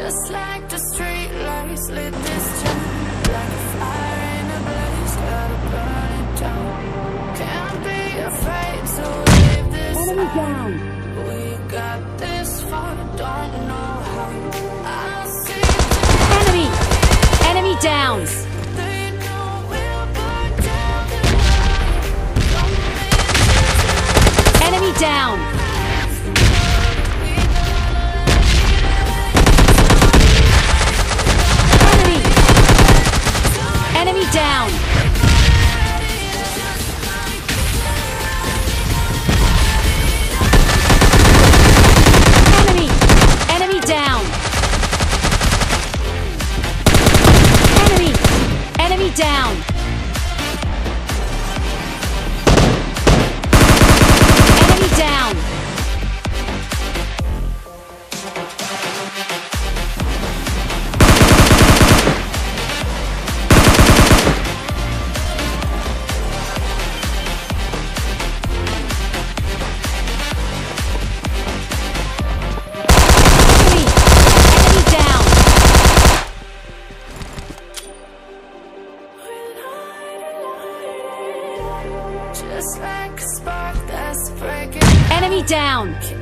Just like the street lights lit this town, like a fire in a blaze, gotta burn it down. Can't be afraid to leave this out. We got this far, don't know how. I see Enemy! Enemy down! they know we'll burn down the night. Don't Enemy down! Enemy down! Enemy! Enemy down! Enemy! Enemy down! Enemy down! just like a spark that's breaking. Enemy down! Keep